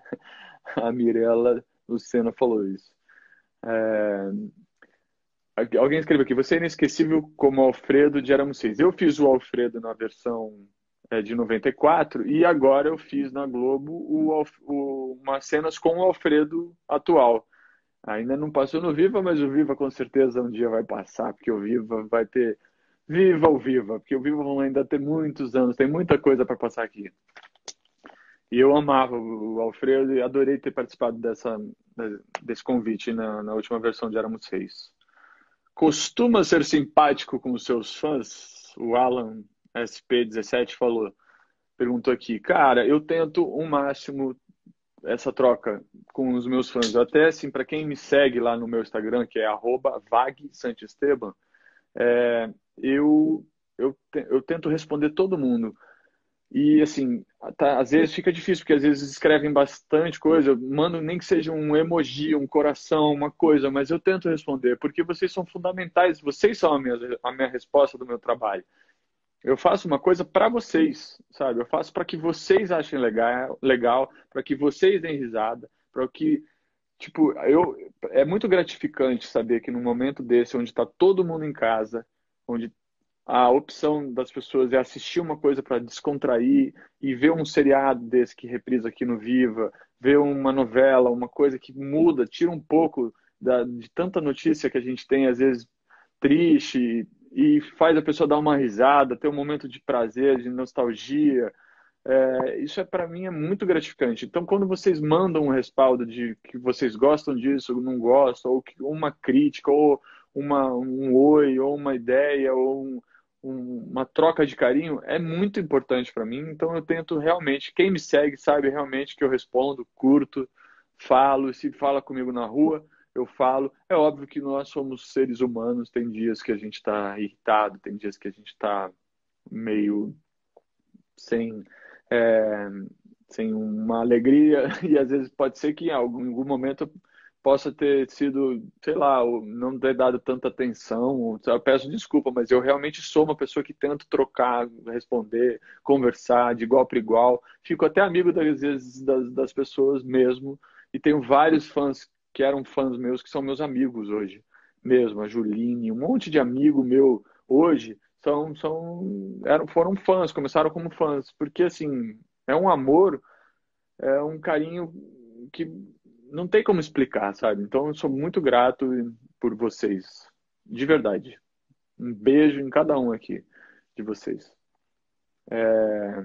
C: A Mirella Lucena falou isso. É... Alguém escreveu aqui, você é inesquecível como Alfredo de Éramos Seis. Eu fiz o Alfredo na versão é, de noventa e quatro e agora eu fiz na Globo o, Alf... o... umas cenas com o Alfredo atual. Ainda não passou no Viva, mas o Viva com certeza um dia vai passar, porque o Viva vai ter... Viva o Viva, porque o Viva vão ainda ter muitos anos, tem muita coisa para passar aqui. E eu amava o Alfredo e adorei ter participado dessa, desse convite na, na última versão de Éramos Seis. Costuma ser simpático com os seus fãs? O Alan S P dezessete falou, perguntou aqui. Cara, eu tento o máximo essa troca com os meus fãs. Até assim, para quem me segue lá no meu Instagram, que é arroba vagsantiesteban, é, eu, eu, eu tento responder todo mundo. E, assim, tá, às vezes fica difícil, porque às vezes escrevem bastante coisa, eu mando nem que seja um emoji, um coração, uma coisa, mas eu tento responder, porque vocês são fundamentais, vocês são a minha, a minha resposta do meu trabalho. Eu faço uma coisa para vocês, sabe? Eu faço para que vocês achem legal, legal para que vocês deem risada, para que, tipo, eu, é muito gratificante saber que num momento desse, onde está todo mundo em casa, onde a opção das pessoas é assistir uma coisa para descontrair e ver um seriado desse que reprisa aqui no Viva, ver uma novela, uma coisa que muda, tira um pouco da, de tanta notícia que a gente tem, às vezes, triste, e faz a pessoa dar uma risada, ter um momento de prazer, de nostalgia. É, isso é para mim é muito gratificante. Então, quando vocês mandam um respaldo de que vocês gostam disso, não gostam, ou que uma crítica, ou uma, um oi, ou uma ideia, ou um, um, uma troca de carinho, é muito importante para mim. Então, eu tento realmente, quem me segue sabe realmente que eu respondo, curto, falo, se fala comigo na rua, eu falo. É óbvio que nós somos seres humanos, tem dias que a gente está irritado, tem dias que a gente está meio sem... É, sem uma alegria, e às vezes pode ser que em algum, em algum momento eu possa ter sido, sei lá, ou não ter dado tanta atenção. Eu peço desculpa, mas eu realmente sou uma pessoa que tento trocar, responder, conversar de igual para igual. Fico até amigo, às vezes, das, das pessoas mesmo, e tenho vários fãs que eram fãs meus, que são meus amigos hoje mesmo, a Juline, um monte de amigo meu hoje são, são, eram, foram fãs, começaram como fãs, porque assim, é um amor, é um carinho que não tem como explicar, sabe? Então eu sou muito grato por vocês, de verdade. Um beijo em cada um aqui de vocês. É,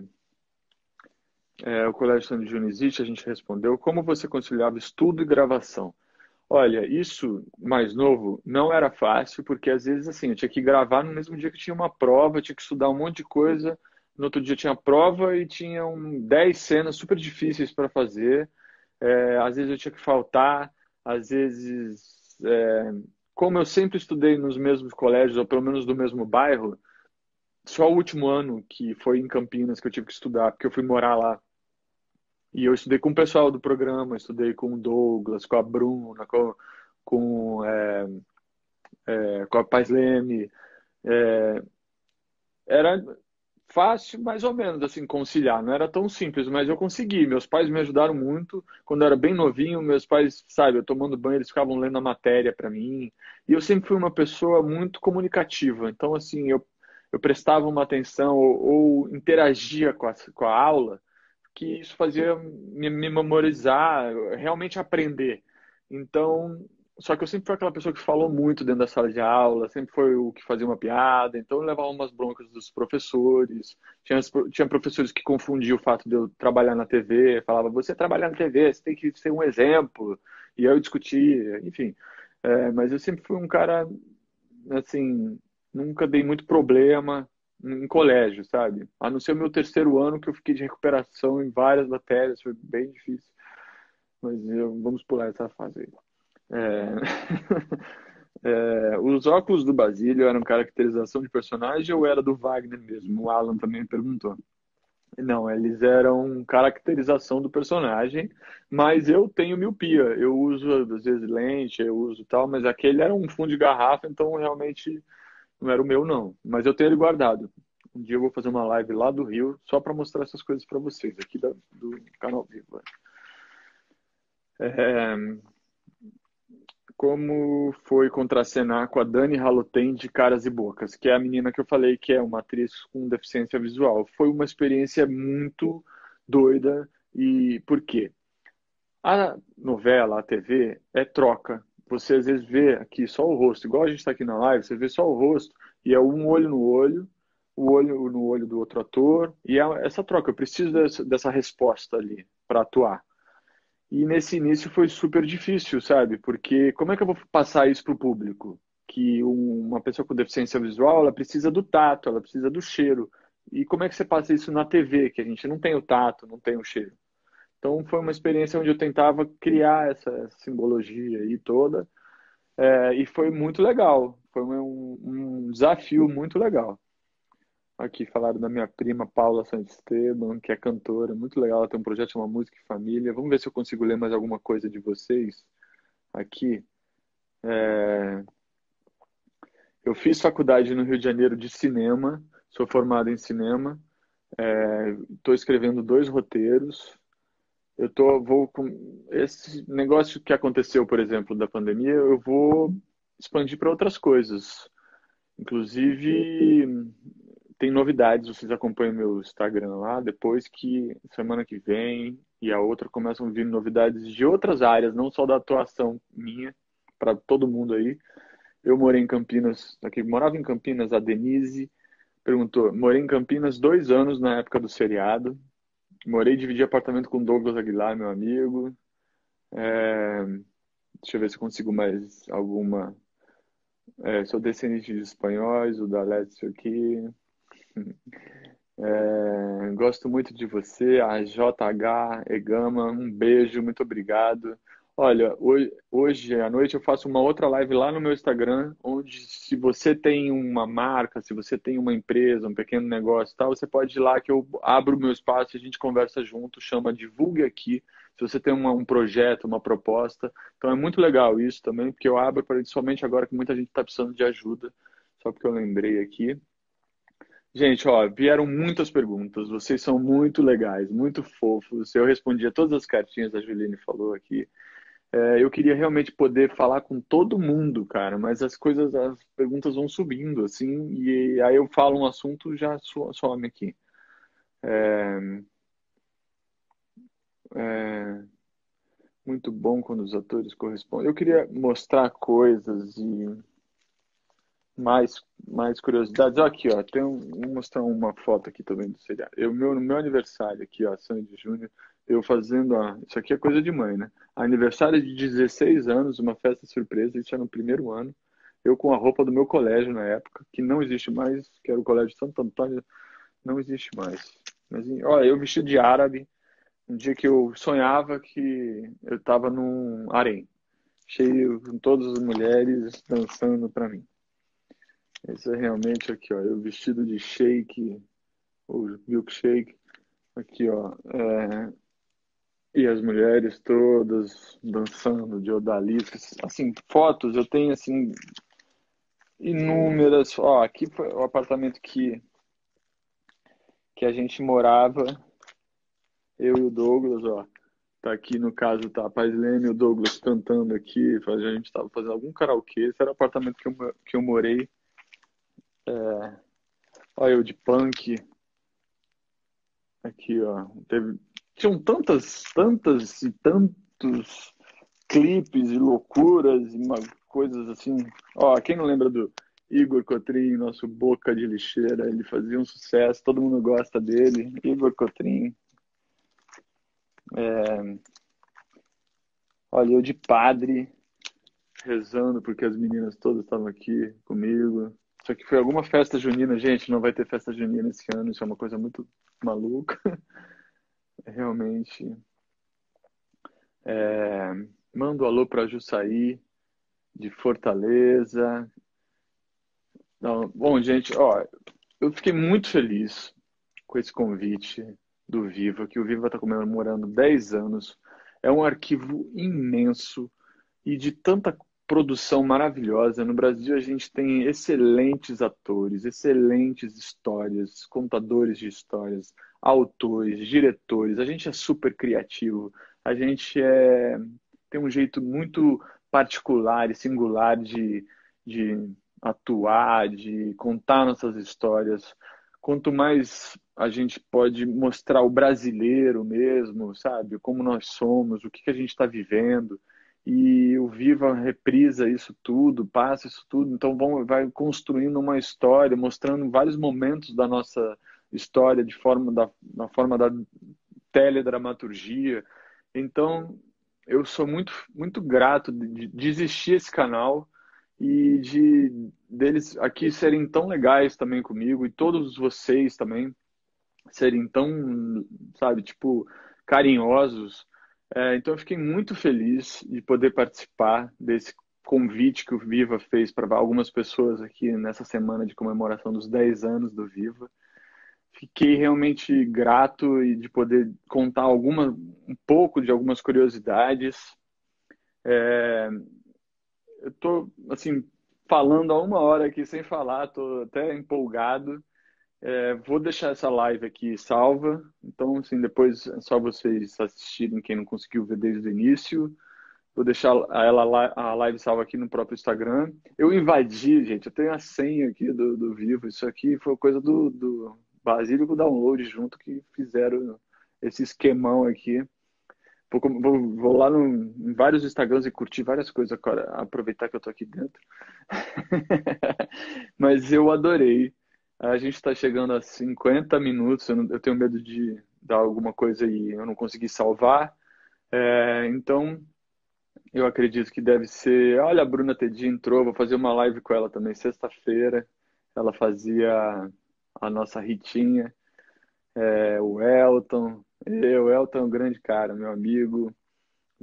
C: é, o Colégio Sandro Dionizite, a gente respondeu, como você conciliava estudo e gravação? Olha, isso mais novo não era fácil, porque às vezes assim, eu tinha que gravar no mesmo dia que tinha uma prova, eu tinha que estudar um monte de coisa, no outro dia tinha prova e tinham dez cenas super difíceis para fazer. É, às vezes eu tinha que faltar, às vezes, é, como eu sempre estudei nos mesmos colégios, ou pelo menos do mesmo bairro, só o último ano que foi em Campinas que eu tive que estudar, porque eu fui morar lá. E eu estudei com o pessoal do programa, estudei com o Douglas, com a Bruna, com, com, é, é, com a Paz Leme. É, era fácil, mais ou menos, assim, conciliar. Não era tão simples, mas eu consegui. Meus pais me ajudaram muito. Quando eu era bem novinho, meus pais, sabe, eu tomando banho, eles ficavam lendo a matéria para mim. E eu sempre fui uma pessoa muito comunicativa. Então, assim, eu, eu prestava uma atenção ou, ou interagia com a, com a aula, que isso fazia me, me memorizar, realmente aprender. Então, só que eu sempre fui aquela pessoa que falou muito dentro da sala de aula, sempre foi o que fazia uma piada, então eu levava umas broncas dos professores. Tinha, tinha professores que confundiam o fato de eu trabalhar na T V, falava, você trabalhar na T V, você tem que ser um exemplo. E eu discutia, enfim. É, mas eu sempre fui um cara, assim, nunca dei muito problema em colégio, sabe? A não ser o meu terceiro ano, que eu fiquei de recuperação em várias matérias, foi bem difícil. Mas eu, vamos pular essa fase aí. É... É, os óculos do Basílio eram caracterização de personagem ou era do Wagner mesmo? O Alan também perguntou. Não, eles eram caracterização do personagem, mas eu tenho miopia. Eu uso, às vezes, lente, eu uso tal, mas aquele era um fundo de garrafa, então realmente não era o meu, não. Mas eu tenho ele guardado. Um dia eu vou fazer uma live lá do Rio só para mostrar essas coisas para vocês, aqui da, do canal Viva. É, como foi contracenar com a Dani Haloten de Caras e Bocas, que é a menina que eu falei que é uma atriz com deficiência visual. Foi uma experiência muito doida. E por quê? A novela, a T V, é troca. Você às vezes vê aqui só o rosto, igual a gente está aqui na live, você vê só o rosto e é um olho no olho, o olho no olho do outro ator, e é essa troca. Eu preciso dessa, dessa resposta ali para atuar. E nesse início foi super difícil, sabe? Porque como é que eu vou passar isso para o público? Que um- uma pessoa com deficiência visual, ela precisa do tato, ela precisa do cheiro. E como é que você passa isso na T V, que a gente não tem o tato, não tem o cheiro? Então foi uma experiência onde eu tentava criar essa simbologia aí toda, é, e foi muito legal. Foi um, um desafio muito legal. Aqui falaram da minha prima Paula Santisteban, que é cantora, muito legal. Ela tem um projeto chamado Música e Família. Vamos ver se eu consigo ler mais alguma coisa de vocês aqui. É, Eu fiz faculdade no Rio de Janeiro de cinema, sou formado em cinema. Estou escrevendo dois roteiros. Eu tô, vou com esse negócio que aconteceu, por exemplo, da pandemia, eu vou expandir para outras coisas. Inclusive, tem novidades, vocês acompanham meu Instagram lá, depois que semana que vem e a outra começam a vir novidades de outras áreas, não só da atuação minha, para todo mundo aí. Eu morei em Campinas, aqui morava em Campinas, a Denise perguntou, morei em Campinas dois anos na época do seriado, morei e dividi apartamento com Douglas Aguilar, meu amigo. É, deixa eu ver se eu consigo mais alguma. É, sou descendente de espanhóis, o da Lécio aqui. É, gosto muito de você, a J H Egama, um beijo, muito obrigado. Olha, hoje, hoje à noite eu faço uma outra live lá no meu Instagram, onde se você tem uma marca, se você tem uma empresa, um pequeno negócio e tal, você pode ir lá que eu abro o meu espaço e a gente conversa junto, chama Divulgue Aqui. Se você tem uma- um projeto, uma proposta. Então é muito legal isso também, porque eu abro principalmente agora que muita gente está precisando de ajuda, só porque eu lembrei aqui. Gente, ó, vieram muitas perguntas, vocês são muito legais, muito fofos. Eu respondi a todas as cartinhas que a Juline falou aqui. É, eu queria realmente poder falar com todo mundo, cara, mas as coisas, as perguntas vão subindo, assim, e aí eu falo um assunto já so- some aqui. É muito bom quando os atores correspondem. Eu queria mostrar coisas e mais, mais curiosidades. Ó, aqui, ó, tem um, vou mostrar uma foto aqui também do seriado. Eu, meu, no meu aniversário aqui, ó, Sandy Júnior, eu fazendo a... Isso aqui é coisa de mãe, né? Aniversário de dezesseis anos, uma festa surpresa, isso é no primeiro ano. Eu com a roupa do meu colégio na época, que não existe mais, que era o Colégio Santo Antônio, não existe mais. Mas, olha, eu vestido de árabe, um dia que eu sonhava que eu estava num harém, cheio com todas as mulheres dançando para mim. Esse é realmente aqui, ó, eu vestido de shake, ou milkshake, aqui, ó, é, e as mulheres todas dançando de odaliscas. Assim, fotos eu tenho, assim, inúmeras. Ó, aqui foi o apartamento que, que a gente morava, eu e o Douglas, ó. Tá aqui, no caso, tá a Paislene e o Douglas cantando aqui, a gente tava fazendo algum karaokê. Esse era o apartamento que eu, que eu morei. Ó, eu de punk, aqui, ó. Teve, tinham tantas, tantas e tantos clipes e loucuras e uma, coisas assim. Ó, quem não lembra do Igor Cotrim, nosso boca de lixeira? Ele fazia um sucesso, todo mundo gosta dele. Igor Cotrim. É, olha, eu de padre, rezando porque as meninas todas estavam aqui comigo. Isso aqui foi alguma festa junina, gente. Não vai ter festa junina esse ano, isso é uma coisa muito maluca. Realmente. É, mando um alô para Jussaí, de Fortaleza. Não, bom, gente, ó, eu fiquei muito feliz com esse convite do Viva, que o Viva está comemorando dez anos. É um arquivo imenso e de tanta produção maravilhosa. No Brasil, a gente tem excelentes atores, excelentes histórias, contadores de histórias, autores, diretores. A gente é super criativo. A gente é, tem um jeito muito particular e singular de, de atuar, de contar nossas histórias. Quanto mais a gente pode mostrar o brasileiro mesmo, sabe? Como nós somos, o que que a gente está vivendo. E o Viva reprisa isso tudo, passa isso tudo. Então vão, vai construindo uma história, mostrando vários momentos da nossa história de forma da, na forma da teledramaturgia. Então eu sou muito muito grato de, de existir esse canal e de deles aqui serem tão legais também comigo e todos vocês também serem tão, sabe, tipo, carinhosos. É, então eu fiquei muito feliz de poder participar desse convite que o Viva fez para algumas pessoas aqui nessa semana de comemoração dos dez anos do Viva. Fiquei realmente grato e de poder contar alguma, um pouco de algumas curiosidades. É, eu tô, assim, falando há uma hora aqui sem falar, tô até empolgado. É, vou deixar essa live aqui salva. Então, assim, depois é só vocês assistirem quem não conseguiu ver desde o início. Vou deixar ela, a live salva aqui no próprio Instagram. Eu invadi, gente. Eu tenho a senha aqui do, do Vivo. Isso aqui foi coisa do, do Basílio com o Download junto que fizeram esse esquemão aqui. Vou, vou, vou lá no, em vários Instagrams e curtir várias coisas agora. Aproveitar que eu tô aqui dentro. Mas eu adorei. A gente está chegando a cinquenta minutos. Eu, não- eu tenho medo de dar alguma coisa e eu não conseguir salvar. É, então, eu acredito que deve ser. Olha, a Bruna Tedi entrou. Vou fazer uma live com ela também sexta-feira. Ela fazia a nossa Ritinha. É, o Elton. Eu, o Elton é um grande cara, meu amigo.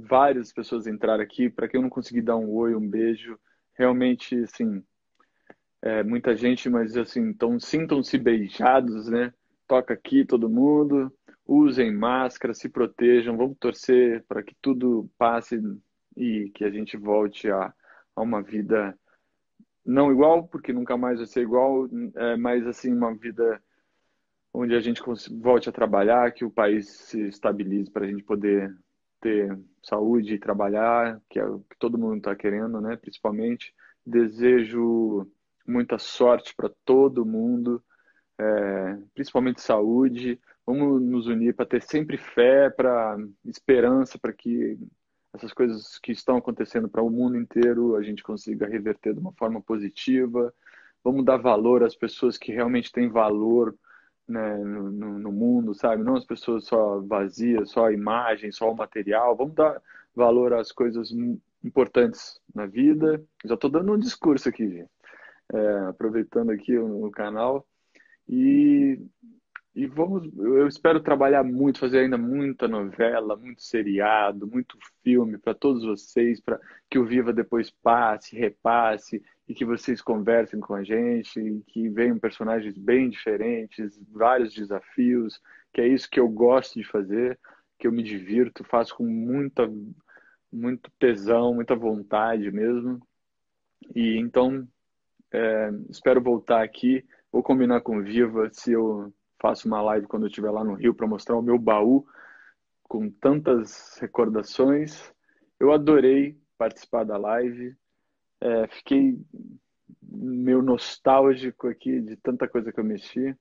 C: várias pessoas entraram aqui. Para quem eu não consegui dar um oi, um beijo, realmente, assim, é, muita gente, mas assim, então sintam-se beijados, né? Toca aqui todo mundo, usem máscara, se protejam, vamos torcer para que tudo passe e que a gente volte a, a uma vida não igual, porque nunca mais vai ser igual, é, mas assim, uma vida onde a gente volte a trabalhar, que o país se estabilize para a gente poder ter saúde e trabalhar, que é o que todo mundo está querendo, né? Principalmente. Desejo muita sorte para todo mundo, é, principalmente saúde. Vamos nos unir para ter sempre fé, para esperança, para que essas coisas que estão acontecendo para o mundo inteiro a gente consiga reverter de uma forma positiva. Vamos dar valor às pessoas que realmente têm valor, né, no, no, no mundo, sabe? Não as pessoas só vazias, só a imagem, só o material. Vamos dar valor às coisas importantes na vida. Já estou dando um discurso aqui, gente. É, aproveitando aqui o, o canal. E, e vamos, eu espero trabalhar muito, fazer ainda muita novela, muito seriado, muito filme para todos vocês, para que o Viva depois passe, repasse e que vocês conversem com a gente, e que venham personagens bem diferentes, vários desafios, que é isso que eu gosto de fazer, que eu me divirto, faço com muita, muito tesão, muita vontade mesmo. E então, é, espero voltar aqui. Vou combinar com o Viva se eu faço uma live quando eu estiver lá no Rio para mostrar o meu baú com tantas recordações. Eu adorei participar da live. É, fiquei meio nostálgico aqui de tanta coisa que eu mexi.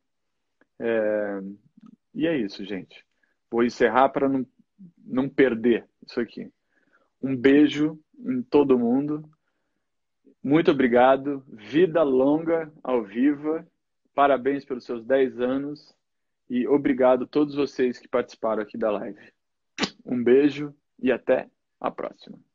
C: É, e é isso, gente. Vou encerrar para não, não perder isso aqui. Um beijo em todo mundo. Muito obrigado. Vida longa ao Viva. Parabéns pelos seus dez anos. E obrigado a todos vocês que participaram aqui da live. Um beijo e até a próxima.